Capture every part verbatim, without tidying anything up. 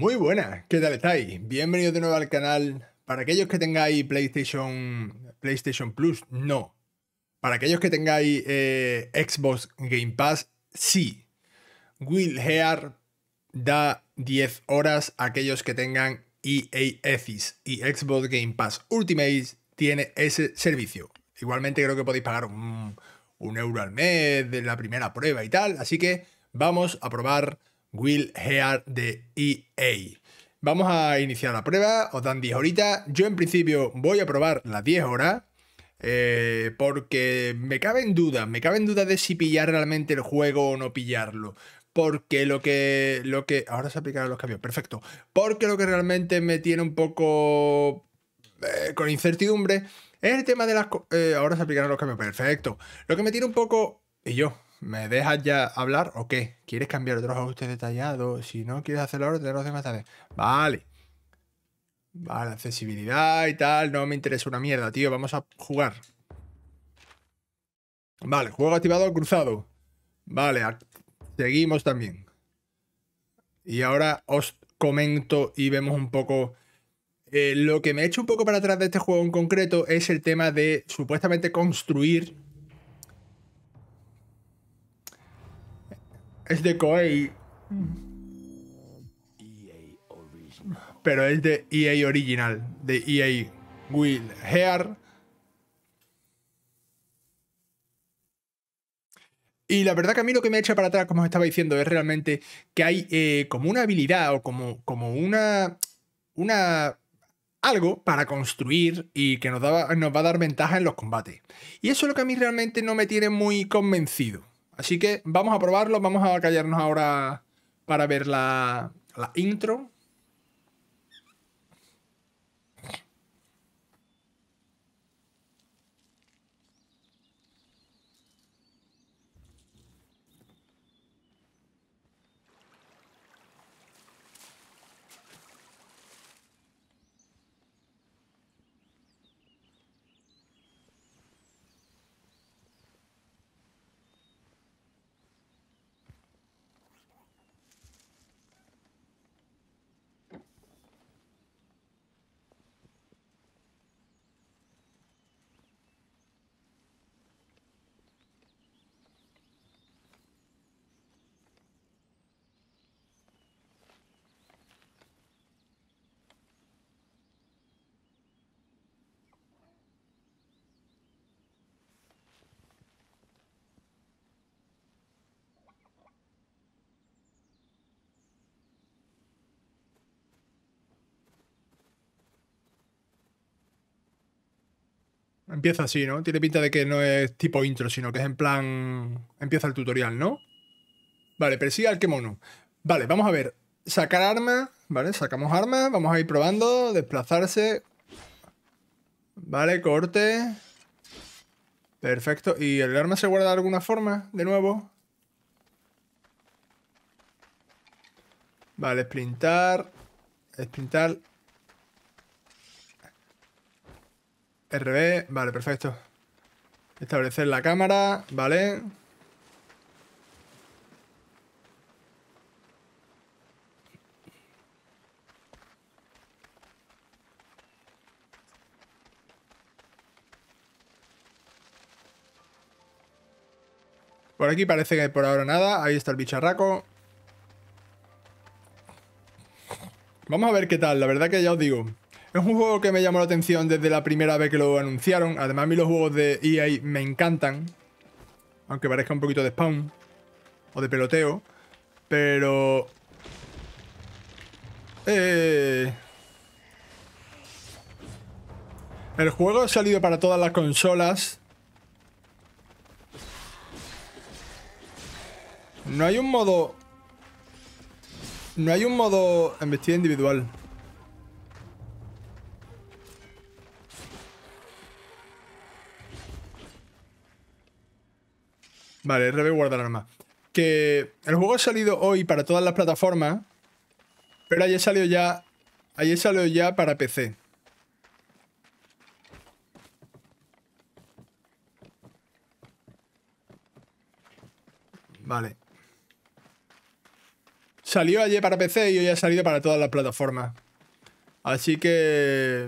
Muy buenas, ¿qué tal estáis? Bienvenidos de nuevo al canal. Para aquellos que tengáis PlayStation, PlayStation Plus, no. Para aquellos que tengáis eh, Xbox Game Pass, sí. Will Hear da diez horas a aquellos que tengan E A Ethis y Xbox Game Pass Ultimate tiene ese servicio. Igualmente creo que podéis pagar un, un euro al mes de la primera prueba y tal. Así que vamos a probar Will Hear de E A. Vamos a iniciar la prueba, os dan diez horitas. Yo en principio voy a probar las diez horas. Eh, porque me caben dudas, me caben dudas de si pillar realmente el juego o no pillarlo. Porque lo que, lo que... Ahora se aplicarán los cambios, perfecto. Porque lo que realmente me tiene un poco eh, con incertidumbre es el tema de las... Eh, ahora se aplicarán los cambios, perfecto. Lo que me tiene un poco... ¿Y yo? ¿Me dejas ya hablar o qué? ¿Quieres cambiar otros ajustes detallados? Si no quieres hacerlo ahora, te lo hacemos más tarde. Vale. Vale, accesibilidad y tal, no me interesa una mierda, tío. Vamos a jugar. Vale, juego activado cruzado. Vale, seguimos también. Y ahora os comento y vemos un poco... Eh, lo que me ha hecho un poco para atrás de este juego en concreto es el tema de supuestamente construir... Es de Koei, pero es de E A original, de E A Will Hear. Y la verdad que a mí lo que me echa para atrás, como os estaba diciendo, es realmente que hay eh, como una habilidad o como, como una, una... algo para construir y que nos, da, nos va a dar ventaja en los combates. Y eso es lo que a mí realmente no me tiene muy convencido. Así que vamos a probarlo, vamos a callarnos ahora para ver la, la intro. Empieza así, ¿no? Tiene pinta de que no es tipo intro, sino que es en plan... Empieza el tutorial, ¿no? Vale, persigue al Kemono. Vale, vamos a ver. Sacar armas, ¿vale? Sacamos armas, vamos a ir probando, desplazarse. Vale, corte. Perfecto. ¿Y el arma se guarda de alguna forma? De nuevo. Vale, sprintar. Sprintar. R B. Vale, perfecto. Establecer la cámara. Vale. Por aquí parece que por ahora nada. Ahí está el bicharraco. Vamos a ver qué tal. La verdad que ya os digo. Es un juego que me llamó la atención desde la primera vez que lo anunciaron. Además, a mí los juegos de E A me encantan. Aunque parezca un poquito de spawn. O de peloteo. Pero... Eh... El juego ha salido para todas las consolas. No hay un modo... No hay un modo embestida individual. Vale, R B guardar arma. Que el juego ha salido hoy para todas las plataformas. Pero ayer salió ya... Ayer salió ya para P C. Vale. Salió ayer para P C y hoy ha salido para todas las plataformas. Así que...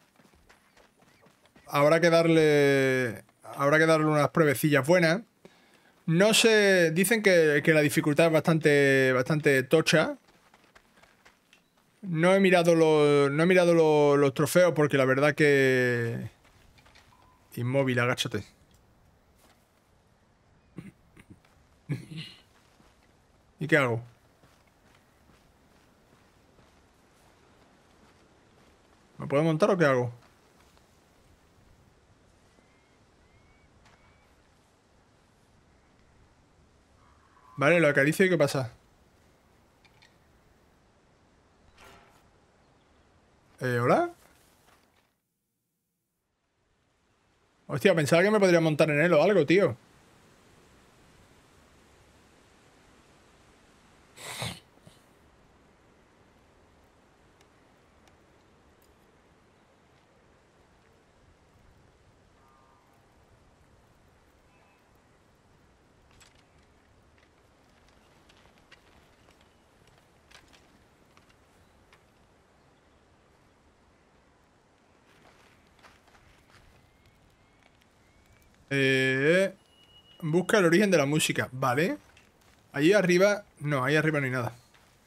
Habrá que darle... Habrá que darle unas pruebecillas buenas. No sé... Dicen que, que la dificultad es bastante, bastante tocha. No he mirado los, no he mirado los, los trofeos porque la verdad que... Inmóvil, agáchate. ¿Y qué hago? ¿Me puedo montar o qué hago? Vale, lo acaricio y ¿qué pasa? Eh, ¿hola? Hostia, pensaba que me podría montar en él o algo, tío. Eh, busca el origen de la música. Vale. Ahí arriba... No, ahí arriba no hay nada.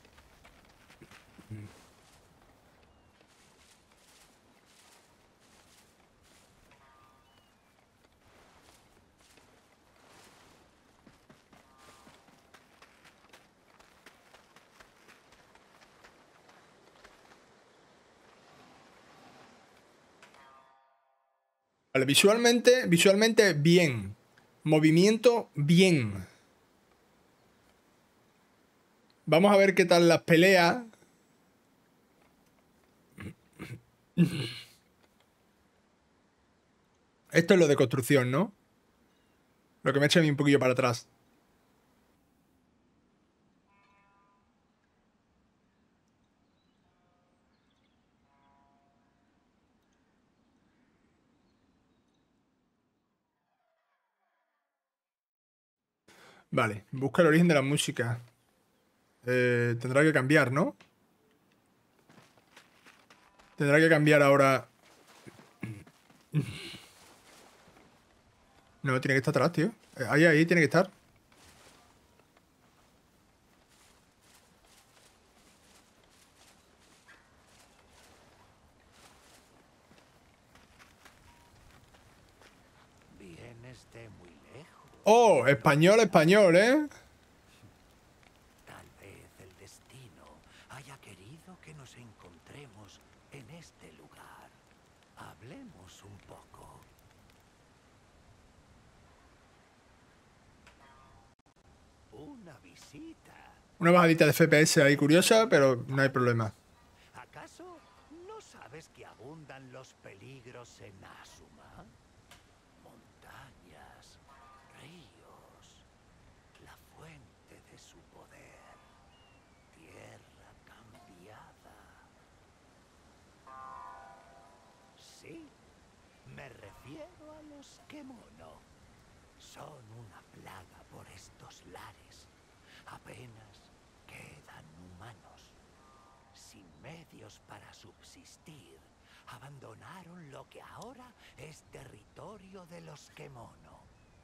Vale, visualmente, visualmente bien. Movimiento bien. Vamos a ver qué tal las peleas. Esto es lo de construcción, ¿no? Lo que me echa a mí un poquillo para atrás. Vale, busca el origen de la música. Eh, tendrá que cambiar, ¿no? Tendrá que cambiar ahora. No, tiene que estar atrás, tío. Eh, Ahí, ahí tiene que estar. Vienes de muy lejos. Oh, español, español, ¿eh? Tal vez el destino haya querido que nos encontremos en este lugar. Hablemos un poco. Una visita. Una bajadita de F P S ahí curiosa, pero no hay problema. ¿Acaso no sabes que abundan los peligros en Asuma? Montañas, ríos, la fuente de su poder, tierra cambiada. Sí, me refiero a los Kemono. Son una plaga por estos lares. Apenas quedan humanos. Sin medios para subsistir, abandonaron lo que ahora es territorio de los Kemono.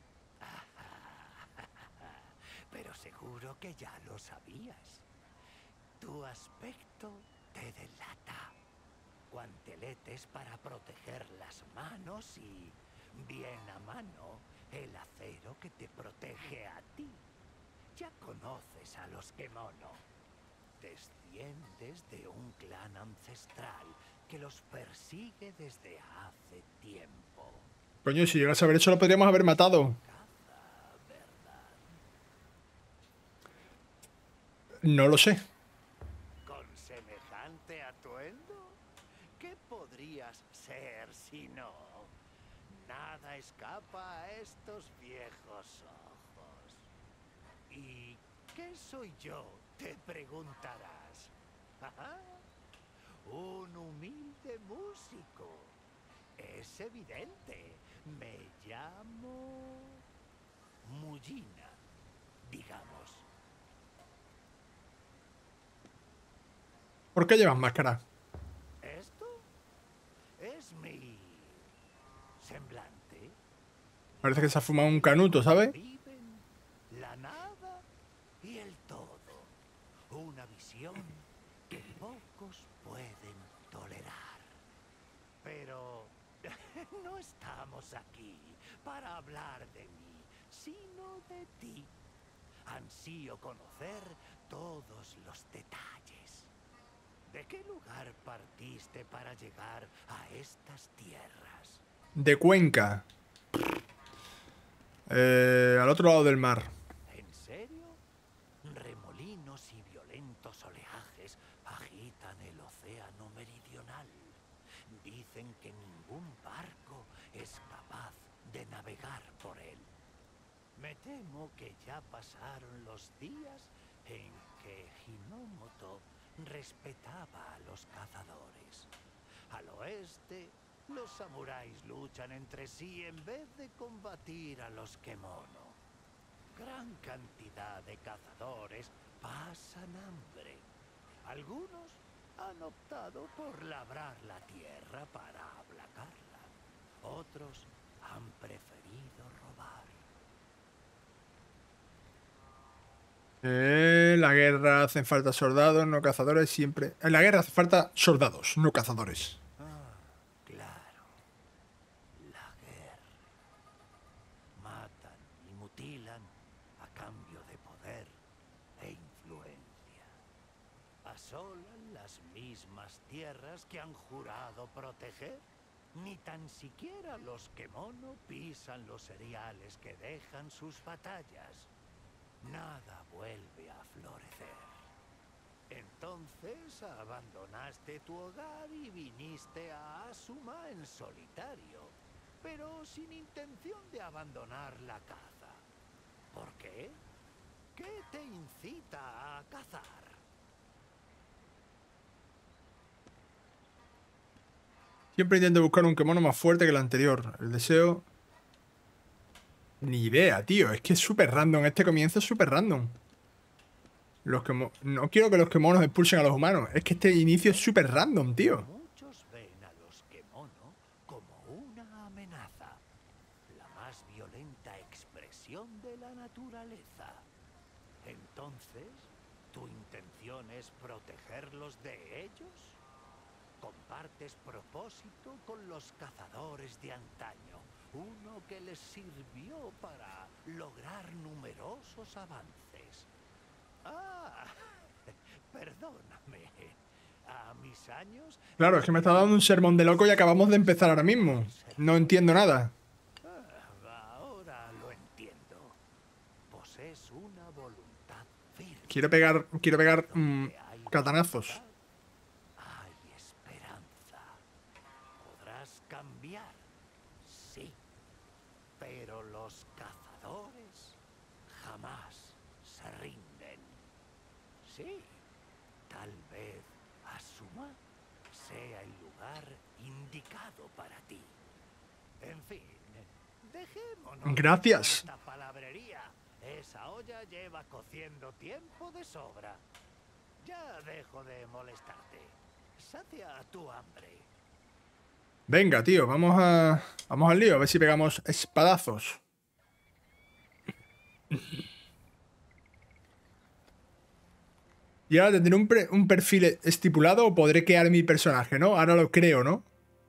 Pero seguro que ya lo sabías. Tu aspecto te delata. Guanteletes para proteger las manos y, bien a mano, el acero que te protege a ti. Ya conoces a los Kemono. Desciendes de un clan ancestral que los persigue desde hace tiempo. Coño, si llegas a ver eso lo podríamos haber matado. No lo sé. ¿Con semejante atuendo? ¿Qué podrías ser si no? Nada escapa a estos viejos ojos. ¿Y qué soy yo? Te preguntarás. Ajá. Un humilde músico. Es evidente. Me llamo Mullina, digamos. ¿Por qué llevas máscara? Esto es mi semblante. Parece que se ha fumado un canuto, ¿sabes? Viven la nada y el todo. Una visión que pocos pueden tolerar. Pero no estamos aquí para hablar de mí, sino de ti. Ansío conocer todos los detalles. ¿De qué lugar partiste para llegar a estas tierras? De Cuenca. Eh, al otro lado del mar. ¿En serio? Remolinos y violentos oleajes agitan el océano meridional. Dicen que ningún barco es capaz de navegar por él. Me temo que ya pasaron los días en que Hinomoto respetaba a los cazadores. Al oeste, los samuráis luchan entre sí en vez de combatir a los kemono. Gran cantidad de cazadores pasan hambre. Algunos han optado por labrar la tierra para aplacarla. Otros han preferido robar. Eh, la guerra hacen falta soldados, no cazadores, siempre. En la guerra hace falta soldados, no cazadores. Ah, claro. La guerra. Matan y mutilan a cambio de poder e influencia. Asolan las mismas tierras que han jurado proteger. Ni tan siquiera los kemono pisan los cereales que dejan sus batallas. Nada vuelve a florecer. Entonces abandonaste tu hogar y viniste a Asuma en solitario, pero sin intención de abandonar la caza. ¿Por qué? ¿Qué te incita a cazar? Siempre intento buscar un kemono más fuerte que el anterior. El deseo... Ni idea, tío. Es que es súper random. Este comienzo es súper random. Los que no quiero que los kemonos expulsen a los humanos. Es que este inicio es súper random, tío. Muchos ven a los kemono como una amenaza. La más violenta expresión de la naturaleza. Entonces, ¿tu intención es protegerlos de ellos? ¿Compartes propósito con los cazadores de antaño? Uno que les sirvió para lograr numerosos avances. Ah, perdóname. A mis años... Claro, es que me está dando un sermón de loco y acabamos de empezar ahora mismo. No entiendo nada. Ah, ahora lo entiendo. Posees una voluntad firme. Quiero pegar, quiero pegar mmm, katanazos. Hay esperanza. ¿Podrás cambiar? Sí. Pero los cazadores jamás se rinden. Sí. Tal vez Asuma sea el lugar indicado para ti. En fin, dejémonos Gracias. de esta palabrería. Esa olla lleva cociendo tiempo de sobra. Ya dejo de molestarte. Sacia tu hambre. Venga, tío, vamos a... Vamos al lío, a ver si pegamos espadazos. ¿Y ahora tendré un, un perfil estipulado o podré crear mi personaje, no? Ahora lo creo, ¿no?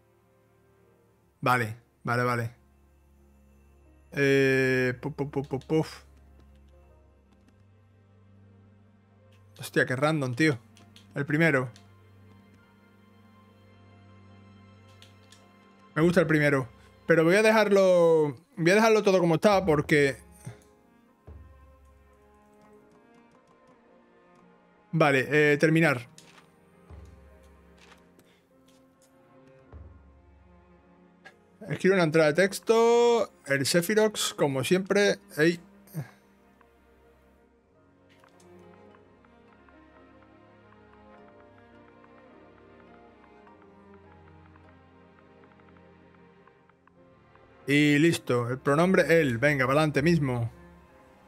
Vale, vale, vale. Eh... Puf, puf, puf, puf, puf. Hostia, qué random, tío. El primero. Me gusta el primero. Pero voy a dejarlo... Voy a dejarlo todo como está porque... Vale, eh, terminar. Escribo una entrada de texto. El Sephiroth, como siempre. Ey. Y listo. El pronombre él. Venga, para adelante mismo.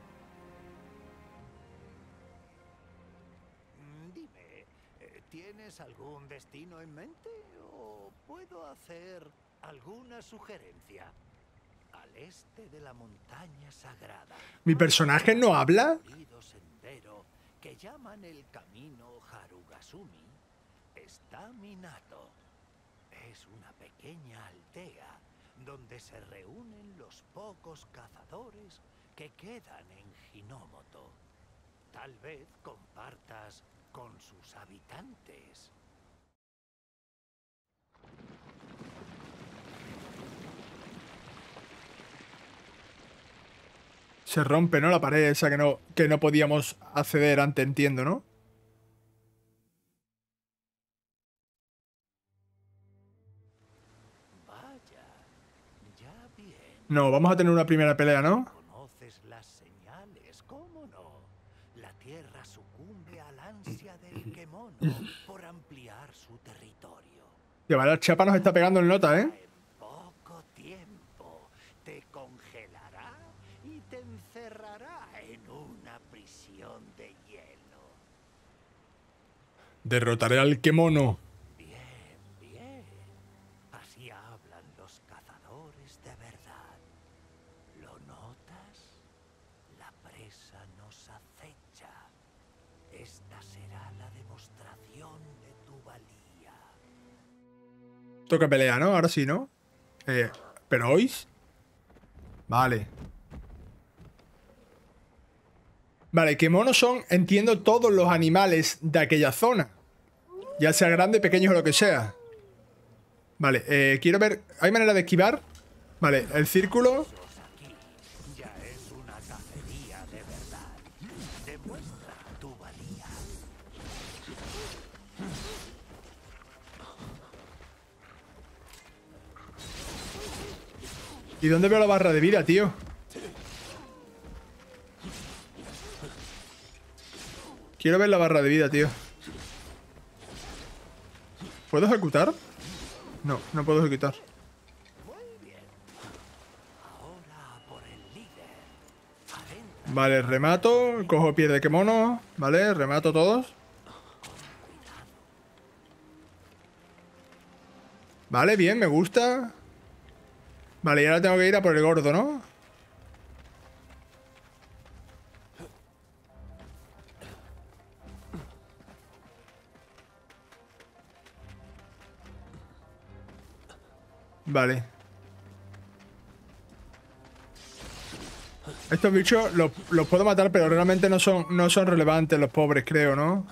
Dime, ¿tienes destino en mente o puedo hacer alguna sugerencia? Al este de la montaña sagrada. ¿Mi personaje no habla? Sendero que llaman el camino Harugasumi está Minato. Es una pequeña aldea donde se reúnen los pocos cazadores que quedan en Hinomoto. Tal vez compartas con sus habitantes. Se rompe, ¿no? La pared esa que no, que no podíamos acceder antes, entiendo, ¿no? Vaya, ya bien. No, vamos a tener una primera pelea, ¿no? Conoces las señales, ¿cómo no? La tierra sucumbe al ansia del kemono por ampliar su territorio. Y vale, la chapa nos está pegando en nota, ¿eh? En poco tiempo te congelará y te encerrará en una prisión de hielo. Derrotaré al kemono. Bien, bien. Así hablan los cazadores de verdad. ¿Lo notas? La presa nos acecha. Esta será la demostración de tu valía. Toca pelea, ¿no? Ahora sí, ¿no? Eh, ¿pero oís? Vale. Vale, kemonos son, entiendo, todos los animales de aquella zona. Ya sea grande, pequeño o lo que sea. Vale, eh, quiero ver... ¿Hay manera de esquivar? Vale, el círculo... Aquí ya es una cacería de verdad. Demuestra tu valía. ¿Y dónde veo la barra de vida, tío? Quiero ver la barra de vida, tío. ¿Puedo ejecutar? No, no puedo ejecutar. Muy bien. Ahora por el líder. Adentro. Vale, remato. Cojo piel de kemono. Vale, remato todos. Vale, bien, me gusta. Vale, y ahora tengo que ir a por el gordo, ¿no? Vale. Estos bichos los, los puedo matar, pero realmente no son, no son relevantes los pobres, creo, ¿no?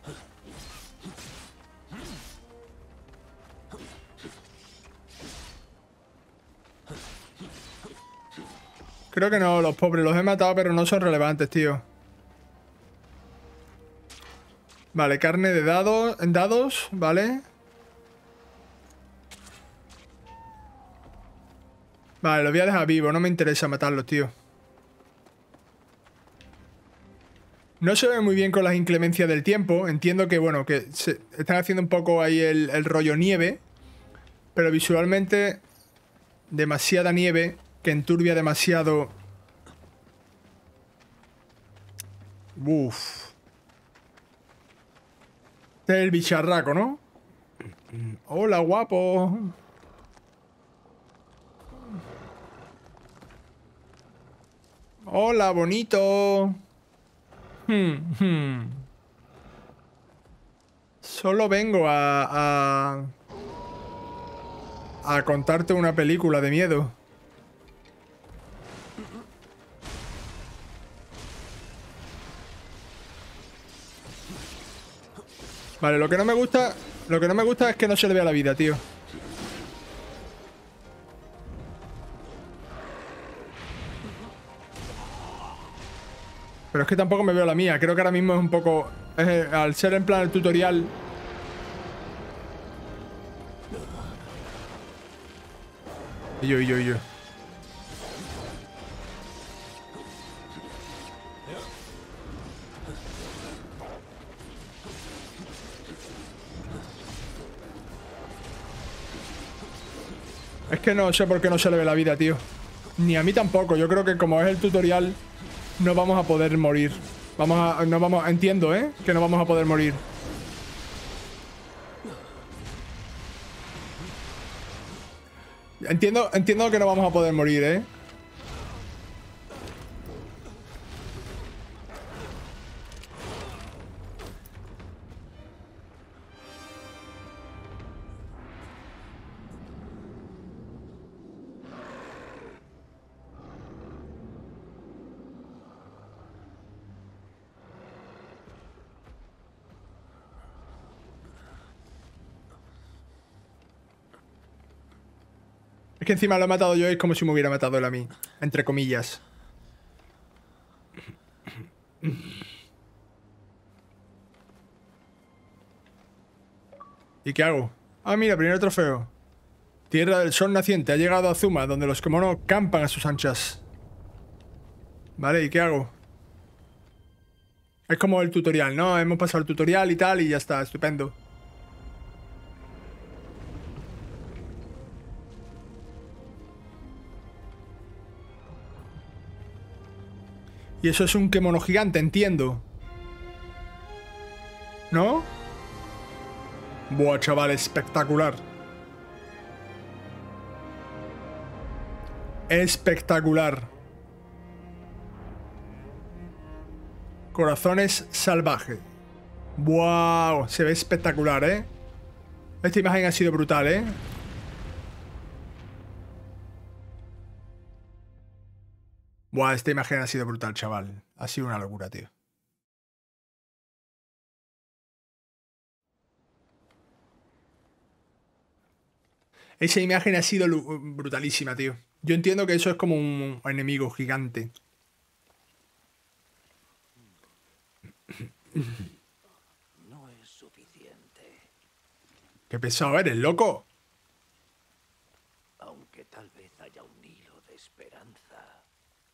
Creo que no, los pobres los he matado, pero no son relevantes, tío. Vale, carne de dados, dados, vale. Vale, los voy a dejar vivos, no me interesa matarlos, tío. No se ve muy bien con las inclemencias del tiempo. Entiendo que, bueno, que se están haciendo un poco ahí el, el rollo nieve. Pero visualmente, demasiada nieve que enturbia demasiado. Uff. Este es el bicharraco, ¿no? Hola, guapo. Hola, bonito. Hmm, hmm. Solo vengo a, a... a contarte una película de miedo. Vale, lo que no me gusta... Lo que no me gusta es que no se le vea la vida, tío. Pero es que tampoco me veo la mía. Creo que ahora mismo es un poco... Eh, al ser en plan el tutorial... Y yo, y yo, y yo. Es que no sé por qué no se le ve la vida, tío. Ni a mí tampoco. Yo creo que como es el tutorial... No vamos a poder morir. Vamos a... No vamos... Entiendo, ¿eh? Que no vamos a poder morir. Entiendo, entiendo que no vamos a poder morir, ¿eh? Es que encima lo he matado yo, es como si me hubiera matado él a mí. Entre comillas. ¿Y qué hago? Ah, mira, primer trofeo. Tierra del Sol Naciente. Ha llegado a Zuma, donde los kemonos campan a sus anchas. Vale, ¿y qué hago? Es como el tutorial, ¿no? Hemos pasado el tutorial y tal, y ya está, estupendo. Y eso es un kemono gigante, entiendo. ¿No? Buah, chaval, espectacular. Espectacular. Corazones salvajes. Wow, se ve espectacular, ¿eh? Esta imagen ha sido brutal, ¿eh? Buah, esta imagen ha sido brutal, chaval. Ha sido una locura, tío. Esa imagen ha sido brutalísima, tío. Yo entiendo que eso es como un enemigo gigante. No es suficiente. Qué pesado eres, loco. Aunque tal vez haya un hilo de esperanza.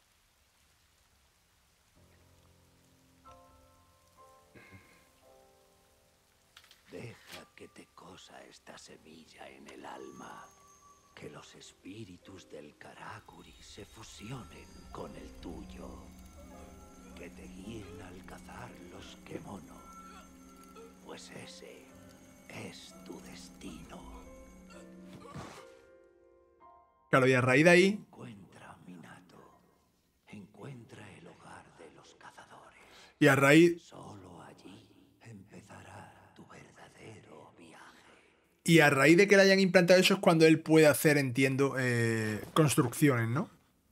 Deja que te cosa esta semilla en el alma. Que los espíritus del Karakuri se fusionen con el tuyo. Que te guíen al cazar los kemono. Pues ese es tu destino. Claro, y a raíz de ahí... Encuentra Minato. Encuentra el hogar de los cazadores. Y a raíz... Solo allí empezará tu verdadero viaje. Y a raíz de que le hayan implantado eso es cuando él puede hacer, entiendo, eh, construcciones, ¿no?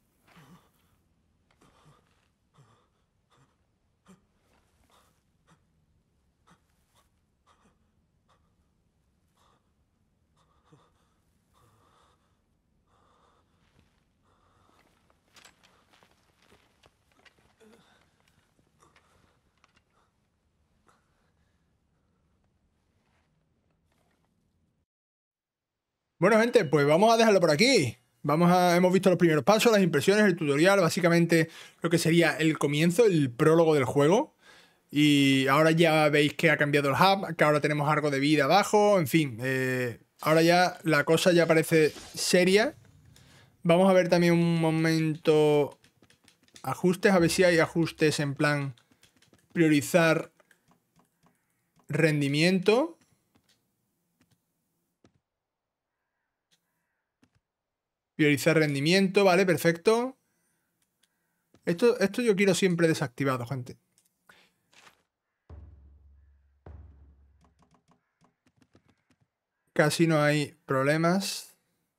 Bueno, gente, pues vamos a dejarlo por aquí. Vamos a, hemos visto los primeros pasos, las impresiones, el tutorial, básicamente lo que sería el comienzo, el prólogo del juego. Y ahora ya veis que ha cambiado el hub, que ahora tenemos algo de vida abajo, en fin. Eh, ahora ya la cosa ya parece seria. Vamos a ver también un momento ajustes, a ver si hay ajustes en plan priorizar rendimiento. Priorizar rendimiento, vale, perfecto. Esto, esto yo quiero siempre desactivado, gente. Casi no hay problemas.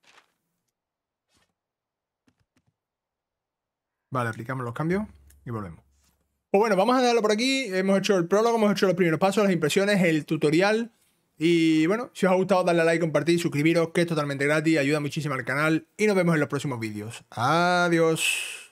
Vale, aplicamos los cambios y volvemos. Pues bueno, vamos a dejarlo por aquí. Hemos hecho el prólogo, hemos hecho los primeros pasos, las impresiones, el tutorial. Y bueno, si os ha gustado, darle a like, compartir, suscribiros, que es totalmente gratis, ayuda muchísimo al canal. Y nos vemos en los próximos vídeos. Adiós.